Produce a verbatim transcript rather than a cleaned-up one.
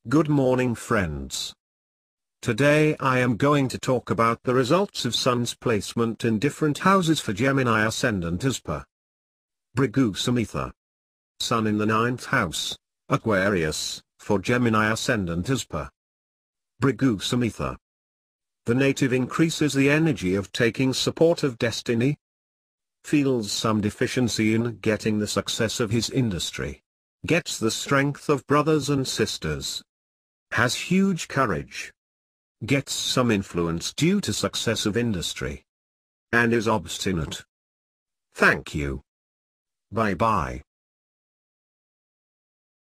Good morning friends. Today I am going to talk about the results of Sun's placement in different houses for Gemini Ascendant as per Bhrigu Samhita. Sun in the ninth house, Aquarius, for Gemini Ascendant as per Bhrigu Samhita. The native increases the energy of taking support of destiny. Feels some deficiency in getting the success of his industry. Gets the strength of brothers and sisters. Has huge courage. Gets some influence due to success of industry. And is obstinate. Thank you. Bye bye.